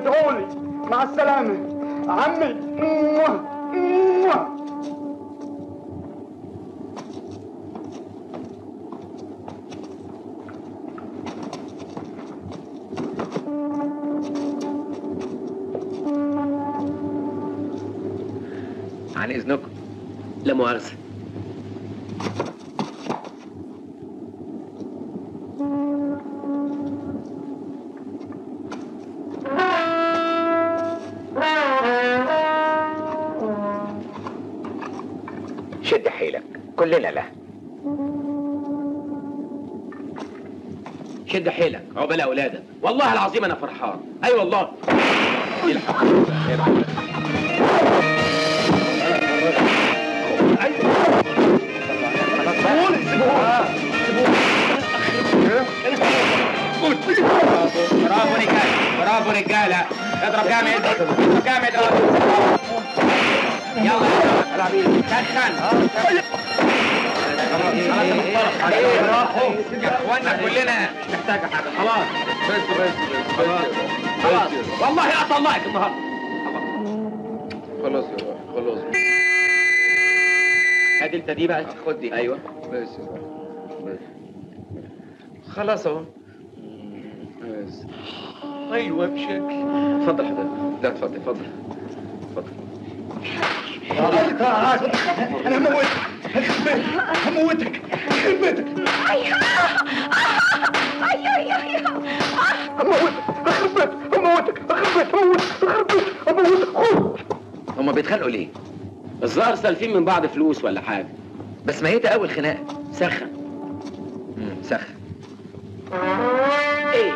ادعولي. مع السلامة عمي. عن اذنكم. لا مؤاخذة. شد حيلك، كلنا له. شد حيلك عقبال اولادك، والله العظيم انا فرحان. اي والله. برافو رجاله، برافو رجاله. اضرب جامد، اضرب جامد. يلا سخن. يا اخوانا كلنا مش محتاجه حاجه. خلاص بس خلاص والله اطلعك النهارده. خلاص يا روح، خلاص. هات انت دي بقى، خد دي. ايوه بس يا روح، بس خلاص اهو. بس ايوه بشكل. اتفضل حضرتك. لا اتفضل اتفضل اتفضل. انا هموتك يخرب بيتك. ايوه هما بيتخانقوا ليه؟ الظاهر سالفين من بعض فلوس ولا حاجه. بس ميتة اول خناقه. سخن. سخن. ايه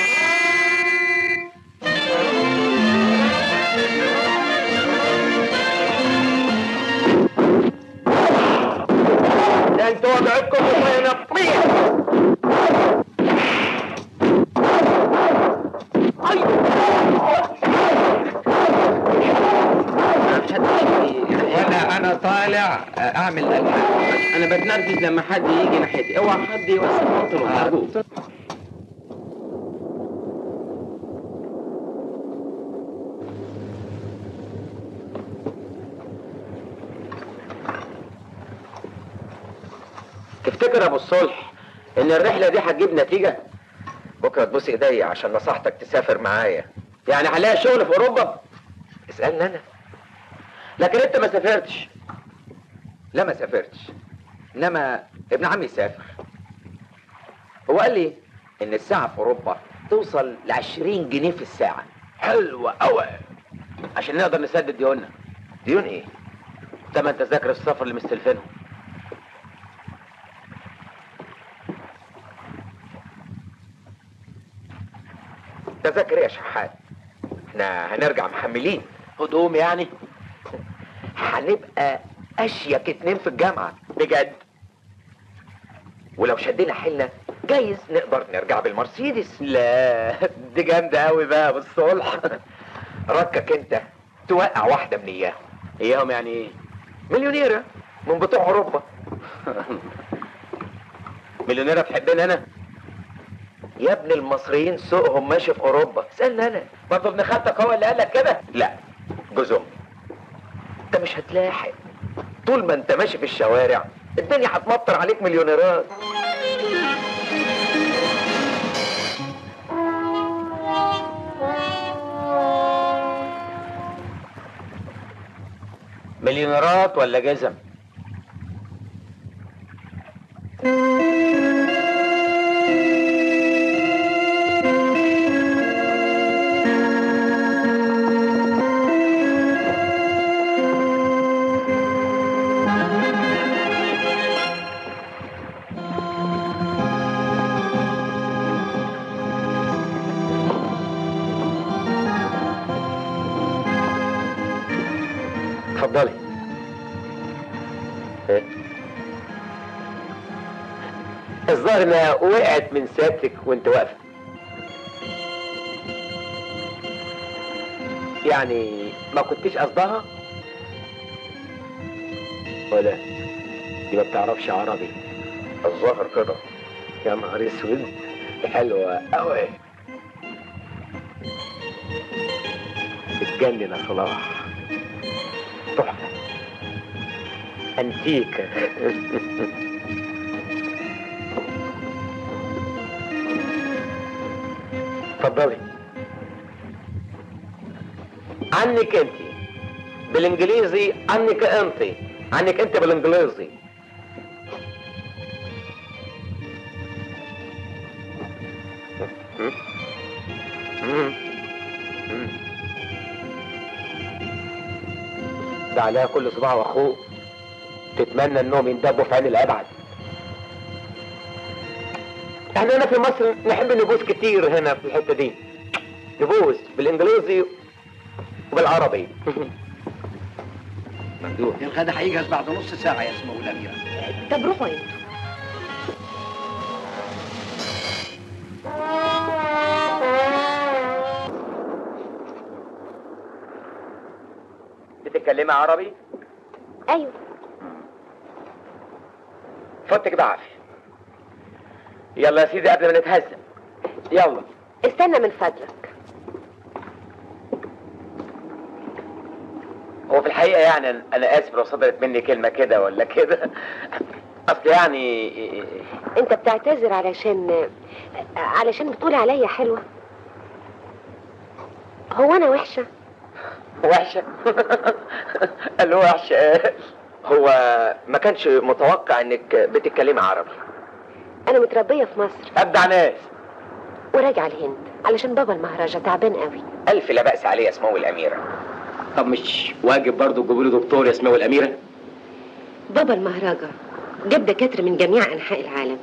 ده انتوا وضعكم مطمئن. ولا انا طالع اعمل الحان. انا بتنرفز لما حد يجي ناحيتي. اوعى حد يوسخ بنطلون ارجوك. تفتكر يا ابو الصلح ان الرحله دي هتجيب نتيجه؟ بكره تبوس ايديا عشان نصحتك تسافر معايا. يعني هلاقي شغل في اوروبا؟ اسالني انا. لكن انت ما سافرتش. لا ما سافرتش، انما ابن عمي سافر. هو قال لي ان الساعه في اوروبا توصل ل20 جنيه في الساعه. حلوة قوي عشان نقدر نسدد ديوننا. ديون ايه؟ تمن تذاكر السفر اللي مستلفينهم. تذاكر ايه يا شحات؟ احنا هنرجع محملين هدوم يعني. هنبقى اشيك 2 في الجامعه بجد. ولو شدينا حيلنا جايز نقدر نرجع بالمرسيدس. لا دي جامده قوي بقى بالصلح. ركك انت توقع واحده من اياهم. اياهم يعني ايه؟ مليونيره من بتوع اوروبا. مليونيره تحبني انا؟ يا ابن المصريين سوقهم ماشي في اوروبا. اسالني انا. برضه ابن خالتك هو اللي قال لك كده؟ لا جوز امي. انت مش هتلاحق طول ما انت ماشي في الشوارع. الدنيا هتمطر عليك مليونيرات. مليونيرات ولا جزم؟ اتفضلي. ايه؟ الظاهر انها وقعت من سيادتك وانت واقفه. يعني ما كنتش قصدها؟ ولا دي ما بتعرفش عربي؟ الظاهر كده. يا نهار اسود، حلوه قوي. تجنن يا صلاح. تحفة، انتيكة. اتفضلي. عنك انت بالانجليزي، عنك انت، عنك انت بالانجليزي. ده عليها كل صباع واخوه تتمنى انهم يندبوا في عين الابعد. احنا هنا في مصر نحب نبوس كتير هنا في الحته دي، نبوس بالانجليزي وبالعربي. ممدوح، الغدا هيجهز بعد نص ساعة يا سمو الأميرة. طب روحوا انتوا. بتتكلمي عربي؟ ايوه. فوتك بعافية. يلا يا سيدي قبل ما نتهزم. يلا. استنى من فضلك. هو في الحقيقة يعني أنا آسف لو صدرت مني كلمة كده ولا كده. أصل يعني انت بتعتذر علشان بتقول عليا حلوة؟ هو انا وحشة؟ وحشة. قال له وحشة. هو ما كانش متوقع إنك بتتكلمي عربي. انا متربية في مصر. أبدع ناس. وراجعة الهند علشان بابا المهرجة تعبان قوي. ألف لا بأس عليه يا سمو الأميرة. طب مش واجب برضه تجيبوا له دكتور يا سمو الأميرة؟ بابا المهرجة جاب دكاترة من جميع أنحاء العالم،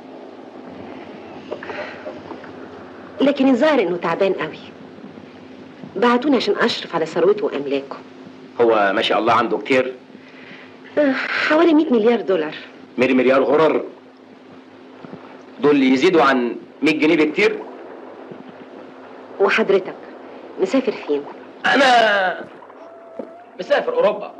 لكن الظاهر إنه تعبان قوي. بعتوني عشان أشرف على ثروته وأملاكه. هو ما شاء الله عنده كتير؟ حوالي 100 مليار دولار. 100 مليار غرر؟ دول يزيدوا عن 100 جنيه بكتير. وحضرتك مسافر فين؟ أنا مسافر أوروبا.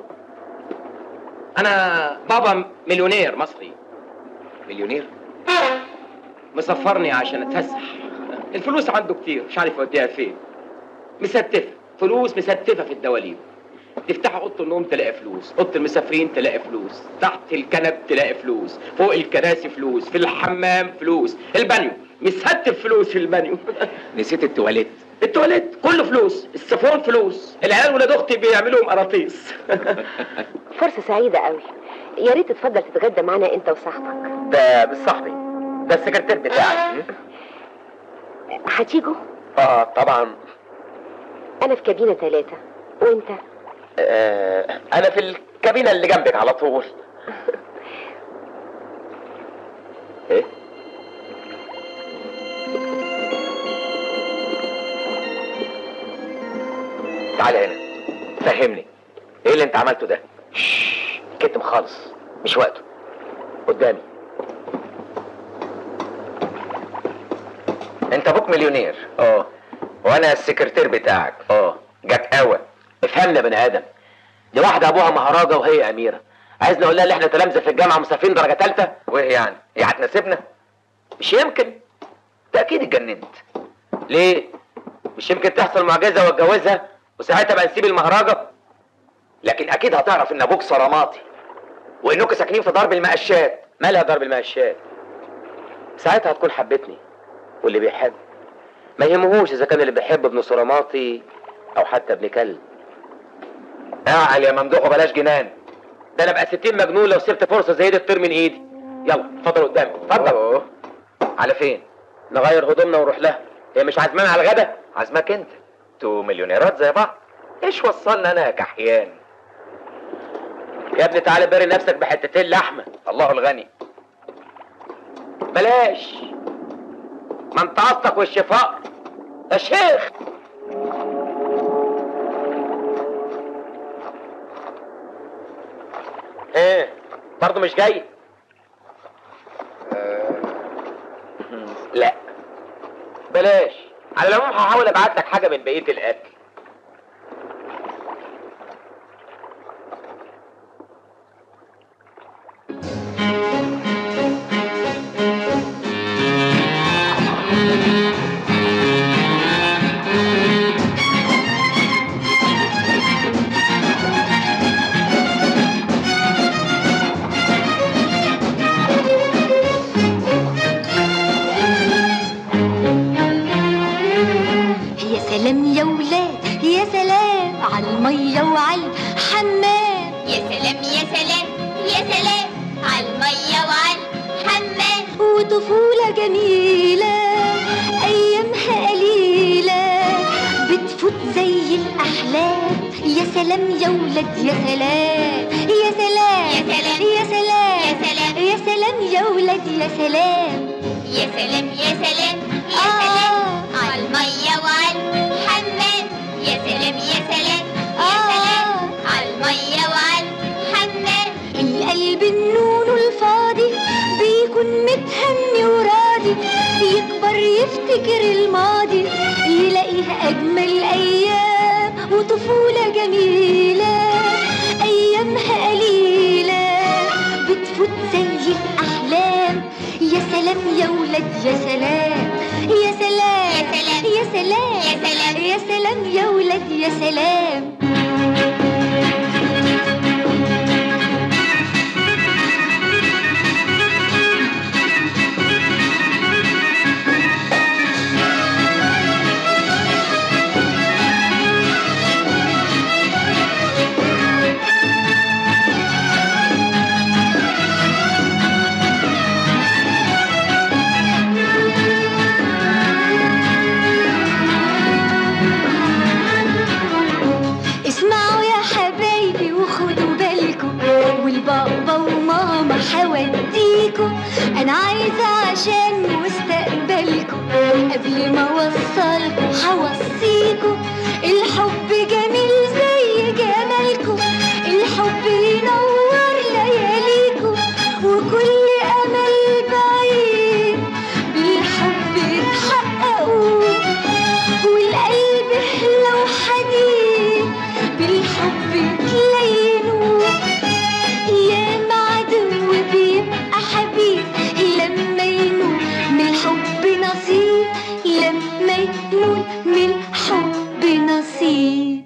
أنا بابا مليونير مصري. مليونير؟ مسفرني عشان أتفسح. الفلوس عنده كتير، مش عارف يوديها فين. مستفة فلوس، مستفة في الدواليب. تفتح اوضه النوم تلاقي فلوس، اوضه المسافرين تلاقي فلوس، تحت الكنب تلاقي فلوس، فوق الكراسي فلوس، في الحمام فلوس، البانيو مستف فلوس في البانيو. نسيت التواليت. التواليت كله فلوس، السفون فلوس، العيال ولاد اختي بيعملوهم قراطيس. فرصة سعيدة قوي. يا ريت تتفضل تتغدى معانا انت وصاحبك. ده مش صاحبي، ده السكرتير بتاعي. هتيجوا؟ طبعا. انا في كابينة 3 وانت؟ انا في الكابينة اللي جنبك على طول. ايه؟ تعال هنا فهمني ايه اللي انت عملته ده. كتم خالص، مش وقته. قدامي. انت ابوك مليونير. وانا السكرتير بتاعك. جت قوي. افهمنا يا بني ادم. دي واحده ابوها مهرجه وهي اميره، عايزني اقول لها ان احنا تلامذه في الجامعه مسافرين درجه ثالثه؟ وايه يعني؟ هي هتناسبنا؟ مش يمكن. ده اكيد اتجننت. ليه؟ مش يمكن تحصل معجزه واتجوزها وساعتها بقى نسيب المهرجه؟ لكن اكيد هتعرف ان ابوك صراماطي وانكم ساكنين في درب المقشات. مالها درب المقشات؟ ساعتها هتكون حبتني، واللي بيحب ما يهمهوش اذا كان اللي بيحب ابن صراماطي او حتى ابن كلب. اعقل يا ممدوح وبلاش جنان. ده انا بقى 60 مجنون لو سبت فرصه زي دي تطير من ايدي. يلا اتفضل قدامي، اتفضل. على فين؟ نغير هدومنا ونروح لها. هي مش عازمانه على الغدا؟ عازماك انت. انتوا مليونيرات زي بعض. ايش وصلنا انا يا كحيان؟ يا ابني تعالى باري نفسك بحتتين لحمه. الله الغني. بلاش، ما انت قصدك والشفاء يا شيخ. ايه برضه مش جاي؟ لا بلاش. على العموم هحاول ابعت لك حاجه من بقيه الاكل. وطفولة جميلة أيامها قليلة بتفوت زي الأحلام. يا سلام يا ولاد يا سلام يا سلام يا سلام يا سلام يا ولاد يا سلام يا سلام يا سلام يا سلام على المية وعلى الحمام. يا سلام يا سلام يا سلام على المية وعلى الحمام. القلب النون الفاضي بيكون متهني وراضي يكبر يفتكر الماضي يلاقيها أجمل أيام وطفولة جميلة أيامها قليلة بتفوت زي الأحلام. يا سلام يا ولاد يا سلام يا سلام يا سلام يا سلام يا ولاد يا سلام. بابا وماما حوديكوا انا عايزه عشان مستقبلكوا قبل ما اوصلكوا حوصيكوا الحب جميل زي جمالكوا الحب ينور لياليكوا وكل امل بعيد بالحب يتحققوا والقلب لو حديد بالحب يتلينوا. يا معدو بيبقى حبيب لما ينون من الحب نصيب لما ينون من الحب نصيب.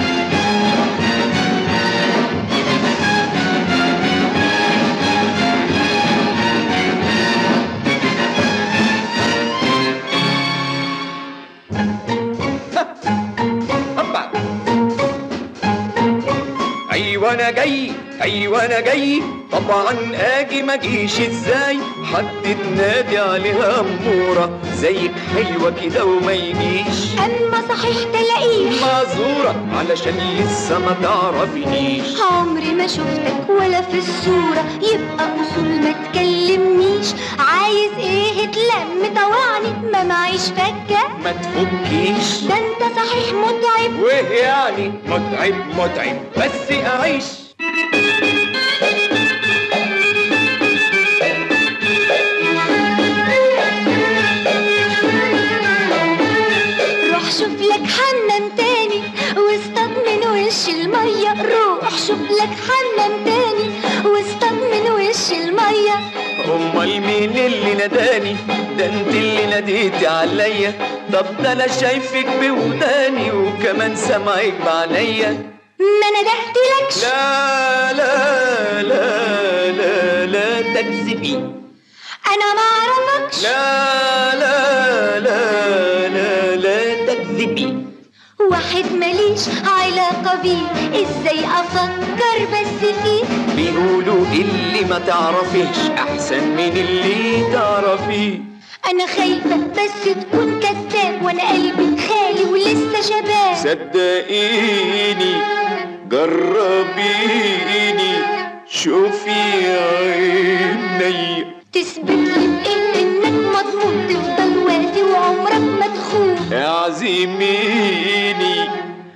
ايوه انا جاي ايوه انا جاي طبعا اجي ما اجيش ازاي حد تنادي عليها اموره زيك حلوه كده وما يجيش اما صحيح تلاقيه معذوره علشان لسه ما تعرفنيش عمري ما شفتك ولا في الصوره يبقى اصول ما تكلمنيش عايز ايه تلم طوعني ما معيش فكه ما تفكيش ده انت صحيح متعب وايه يعني متعب بس اعيش. روح شوف لك حمام تاني واصطاد من وش الميه روح شوف لك حمام تاني واصطاد من وش الميه. امال مين اللي ناداني ده انت اللي ناديتي عليا طب ده انا شايفك بوداني وكمان سامعك بعينيا ما ندهتلكش لا لا لا لا لا تكذبي انا ما اعرفكش لا لا لا لا لا تكذبي واحد ماليش علاقة بيه ازاي افكر بس فيه بيقولوا اللي ما تعرفيش احسن من اللي تعرفيه. انا خايفة بس تكون كذاب وانا قلبي خالي ولسه شباب صدقيني جربيني شوفي عيني تثبت لي بإيه انك مضمون تفضل وافي وعمرك ما تخون اعزميني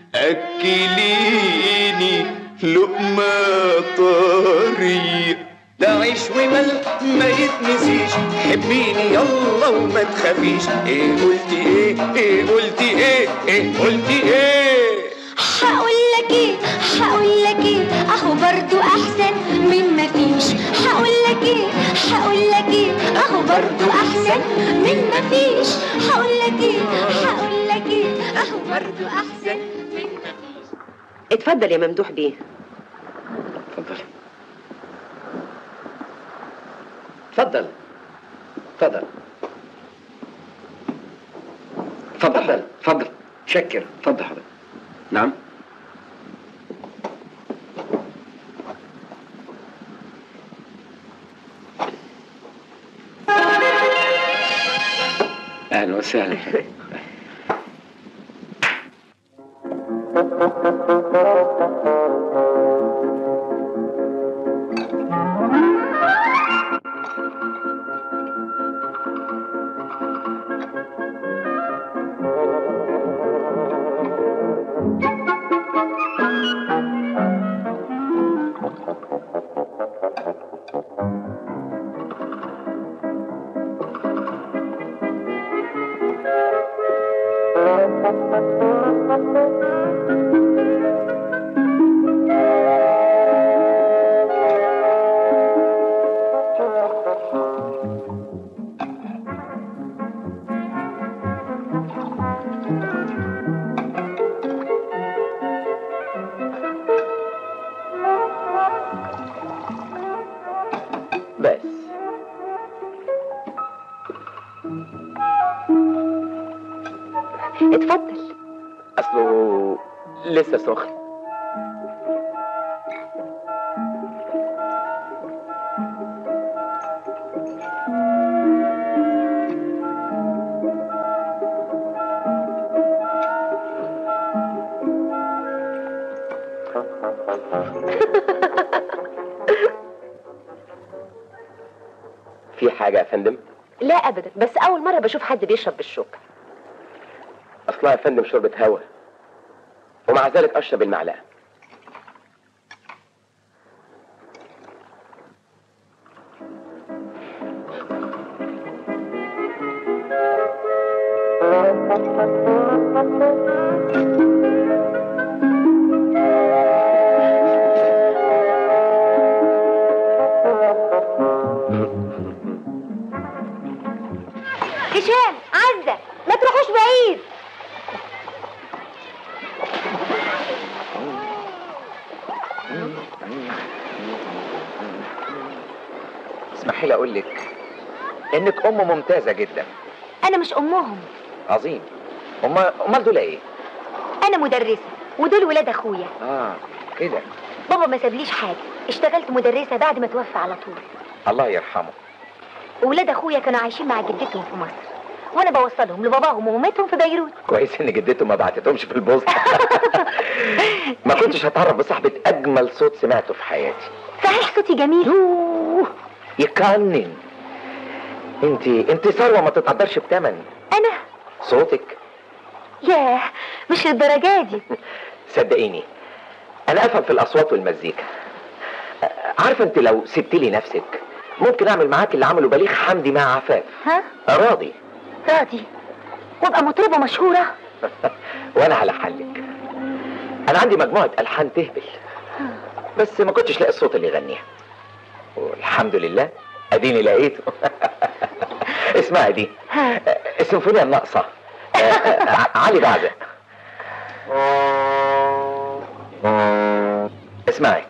اكليني لقمة طريق ده عيش وملح ما يتنسيش حبيني يلا وما تخافيش ايه قلتي ايه قلتي ايه قلتي ايه هقولك ايه اهو برضو احسن من ما فيش هقولك ايه اهو برضو احسن من ما فيش هقولك ايه اهو برضو احسن من ما فيش. اتفضل يا ممدوح بيه. اتفضل شكر اتفضل حضرتك. نعم. اهلا وسهلا. بس اتفضل. اصله لسه سخن. في حاجة يا فندم؟ لا ابدا، بس اول مره بشوف حد بيشرب بالشوكه. اصلها يا فندم شوربة هوا، ومع ذلك اشرب المعلقة. هشام، عزة، ما تروحوش بعيد. اسمحي لي اقول لك انك ام ممتازه جدا. انا مش امهم، عظيم. امال دول ايه؟ انا مدرسة ودول ولاد اخويا. كده. بابا ما سابليش حاجة، اشتغلت مدرسة بعد ما توفى على طول. الله يرحمه. وولاد اخويا كانوا عايشين مع جدتهم في مصر، وانا بوصلهم لباباهم ومامتهم في بيروت. كويس ان جدته ما بعتتهمش في البوسطة. ما كنتش هتعرف بصاحبة اجمل صوت سمعته في حياتي. صحيح صوتي جميل. يقنن. انت ثروة ما تتقدرش بتمن. انا صوتك. ياه، مش للدرجة دي. صدقيني انا افهم في الاصوات والمزيكا. عارفه انت لو سبت لي نفسك ممكن اعمل معاك اللي عمله بليغ حمدي مع عفاف. ها؟ راضي. راضي وابقى مطربة مشهورة. وانا على حلك. انا عندي مجموعة الحان تهبل، بس ما كنتش لاقي الصوت اللي يغنيها، والحمد لله اديني لقيته. اسمعي دي السيمفونية الناقصة، علي بعزق. اسمعي.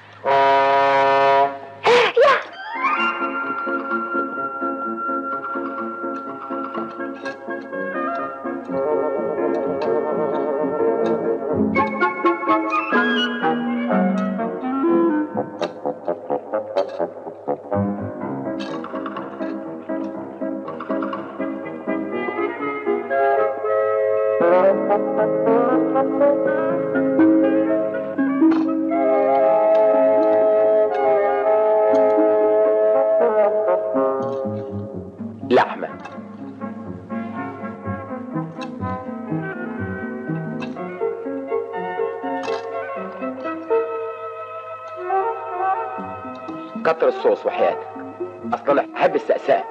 لحمة. كتر الصوص وحياتك، اصلا انا بحب السقساء.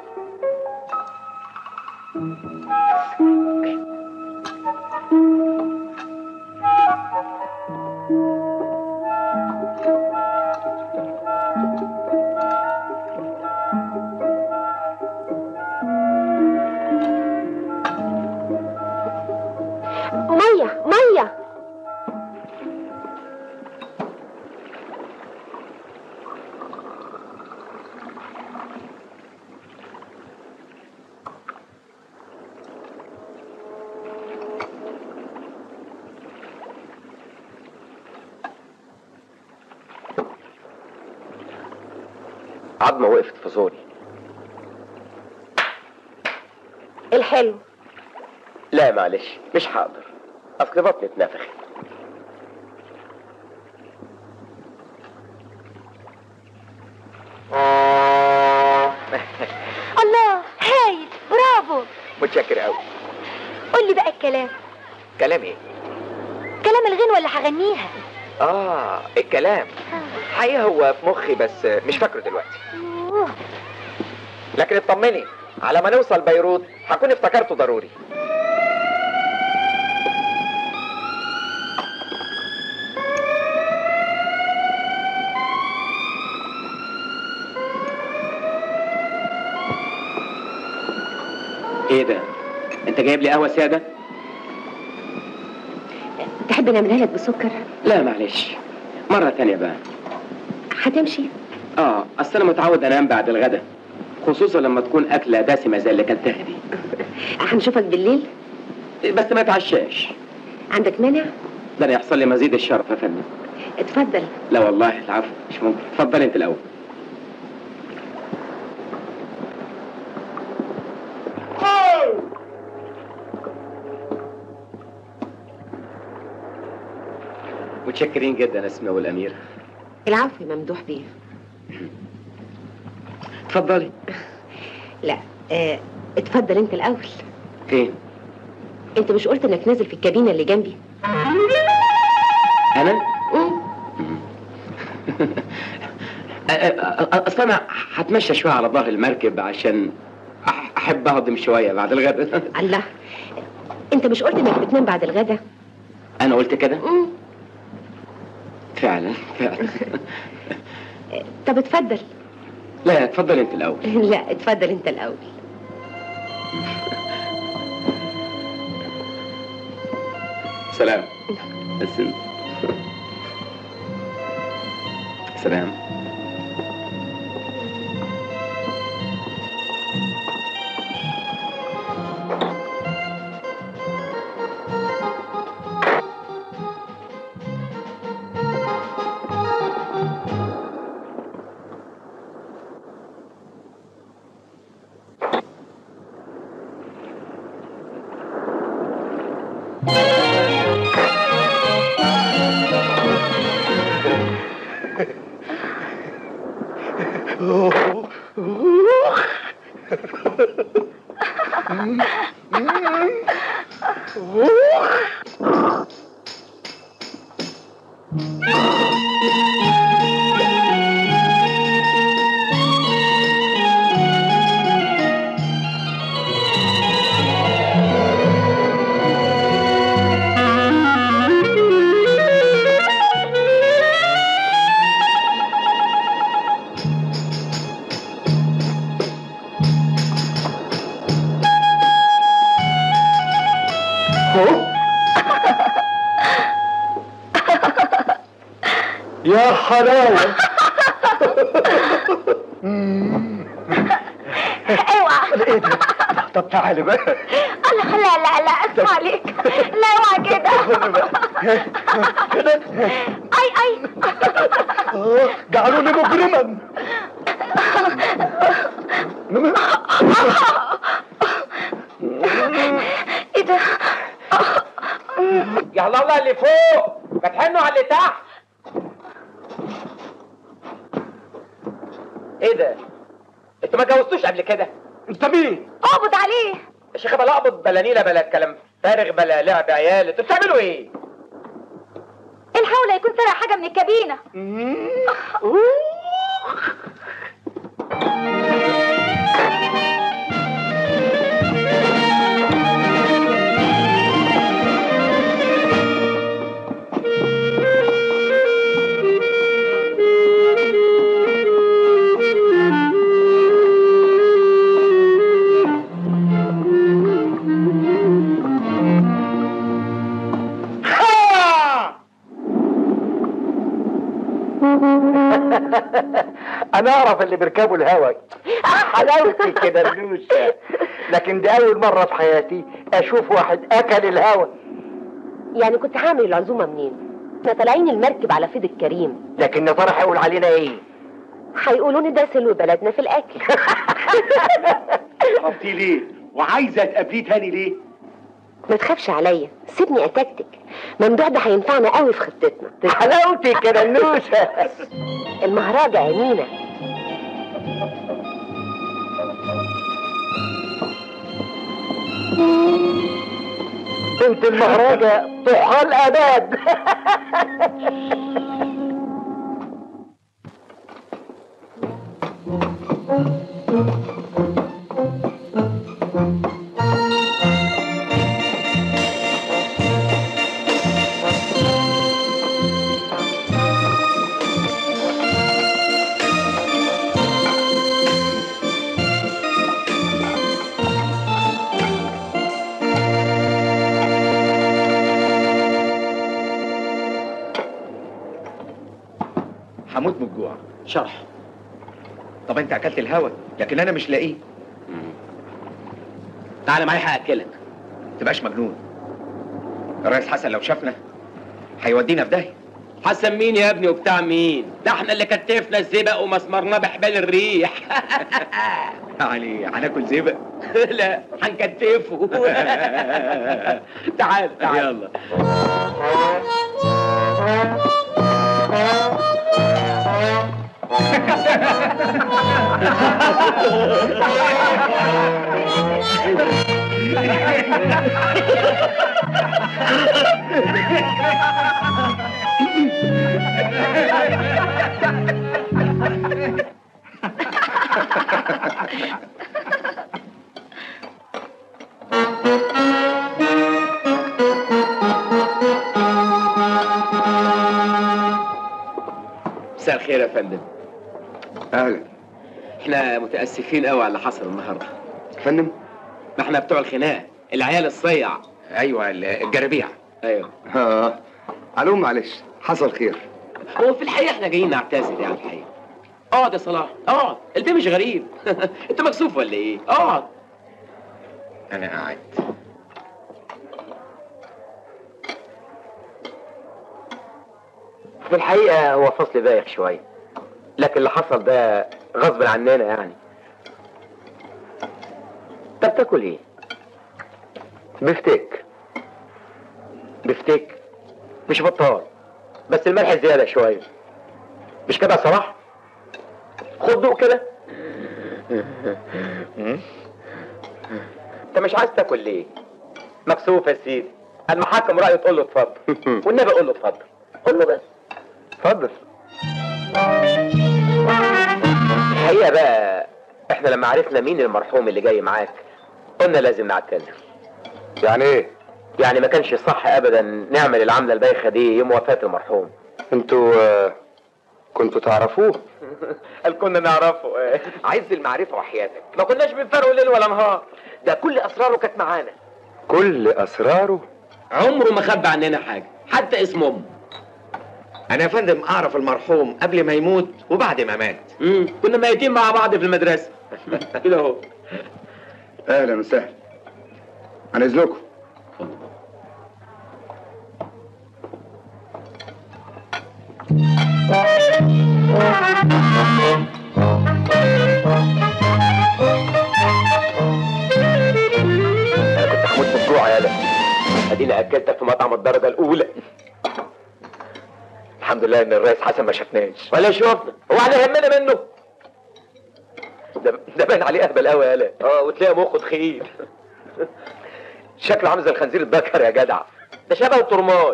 ميه ميه. عظمة وقفت في زوري. الحلو. لا معلش مش حاضر، اصل بطني اتنفخت. الله هايل، برافو. متشكر قوي. قول لي بقى الكلام. كلام ايه؟ كلام الغنوة اللي هغنيها. الكلام حقيقة هو في مخي بس مش فاكره دلوقتي. لكن اطمني، على ما نوصل بيروت هكون افتكرته ضروري. ايه ده؟ انت جايب لي قهوه ساده؟ تحب نعملها لك بسكر؟ لا معلش، مره تانية بقى. هتمشي؟ اصل انا متعود انام بعد الغدا، خصوصا لما تكون اكله دسمه زي اللي اكلتها دي. هنشوفك بالليل؟ بس ما اتعشاش. عندك مانع؟ ده انا يحصل لي مزيد الشرف يا فندم. اتفضل. لا والله العفو، مش ممكن. اتفضل انت الاول. متشكرين جدا اسماء والامير. العفو يا ممدوح بيه. اتفضلي. لا اتفضل انت الاول. فين؟ انت مش قلت انك نازل في الكابينه اللي جنبي؟ انا؟ اصل انا هتمشى شويه على ظهر المركب عشان احب اهضم شويه بعد الغدا. الله، انت مش قلت انك بتنام بعد الغدا؟ انا قلت كده؟ فعلا. طب اتفضل. لا اتفضل انت الاول. لا اتفضل انت الاول. سلام. بس سلام. يا حلاوة. اوعى. ايه ده؟ طب تعالي بقى. الله، لا لا لا اسمع عليك. لا اوعى كده. كده. اي جعلوني مجرما. ايه ده؟ يا الله اللي فوق فتحنوا على اللي تحت. ايه ده؟ انتوا ما جوزتوش قبل كده؟ انت مين؟ اقبض عليه يا شيخ بلا اقبض بلا نيله بلا كلام فارغ بلا لعب عيال. انتوا بتعملوا ايه؟ الحول يكون سرق حاجه من الكابينه. انا اعرف اللي بيركبوا الهوا حلاوتي كده رجوشه، لكن دي اول مره في حياتي اشوف واحد اكل الهوا. يعني كنت هعمل العزومه منين؟ احنا طالعين المركب على فيض الكريم. لكن يا ترى هيقول علينا ايه؟ هيقولوا لي ده سلو بلدنا في الاكل. خبتي ليه؟ وعايزه تقابليه تاني ليه؟ ما تخافش عليا، سيبني اتكتك. ممدوح ده هينفعنا قوي في خطتنا. حلاوتك يا ننوشه. المهرجة يا مينا. بنت المهرجة طحال اباد. هموت من الجوع. شرح. طب انت اكلت الهوا لكن انا مش لاقيه. تعالى معايا هاكلك. تبقاش مجنون. الريس حسن لو شافنا هيودينا في داهيه. حسن مين يا ابني وبتاع مين؟ ده احنا اللي كتفنا الزبق ومسمرناه بحبال الريح. يعني هناكل زبق؟ لا هنكتفه. تعال تعال. يلا. مساء الخير يا فندم. اهلا. احنا متاسفين قوي على اللي حصل النهارده. فندم؟ ما احنا بتوع الخناق، العيال الصيع. ايوه الجرابيع. ايوه. علوم معلش، حصل خير. هو في الحقيقه احنا جايين نعتذر يعني الحقيقه. اقعد يا صلاح اقعد، البيه مش غريب. انت مكسوف ولا ايه؟ اقعد. انا قاعد. في الحقيقة هو فصل بايخ شوية، لكن اللي حصل ده غصب عننا يعني. طب تاكل ايه؟ بفتيك. بفتيك مش بطال، بس الملح زيادة شوية. مش كده يا صلاح؟ خد دوق كده. انت مش عايز تاكل ليه؟ مكسوف يا سيدي. المحكم رأيه تقول له اتفضل، والنبي قول له اتفضل. قول له بس اتفضل. الحقيقة بقى احنا لما عرفنا مين المرحوم اللي جاي معاك قلنا لازم نعتذر. يعني ايه؟ يعني ما كانش صح ابدا نعمل العملة البايخة دي يوم وفاة المرحوم. انتوا كنتوا تعرفوه؟ قال كنا نعرفه. عايز المعرفة وحياتك ما كناش بنفرقه ليل ولا نهار، ده كل اسراره كانت معانا. كل اسراره؟ عمره ما خبى عننا حاجه، حتى اسم امه. انا يا فندم اعرف المرحوم قبل ما يموت وبعد ما مات. كنا ميتين مع بعض في المدرسه. كده اهو. اهلا وسهلا. عن اذنكم. انا كنت هموت من الجوع يالا، اديني اكلتك في مطعم الدرجه الاولى. الحمد لله ان الرئيس حسن ما شافناش ولا شوفنا، هو احنا يهمنا منه؟ ده باين عليه اهبل قوي يالا. وتلاقي مخه تخيل. شكله عامل زي الخنزير البكر يا جدع، ده شبه الطرماي.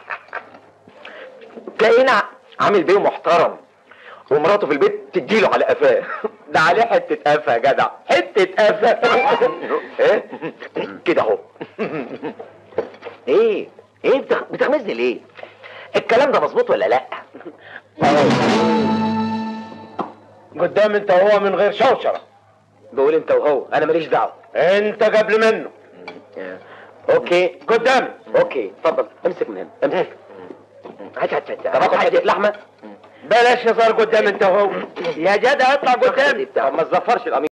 تلاقينا عامل بيه محترم ومراته في البيت تديله على قفاه. ده عليه حته قفا يا جدع، حته قفا. ايه كده اهو. ايه بتغمزني ليه؟ الكلام ده مظبوط ولا لا؟ قدام انت وهو من غير شوشره. بقول انت وهو، انا ماليش دعوه. انت قبل منه. اوكي قدامي. اوكي اتفضل امسك من هنا، امسك. هات طب اخد حته لحمه. بلاش هزار قدام انت وهو. يا جدع اطلع قدامي. طب ما تزفرش القميص.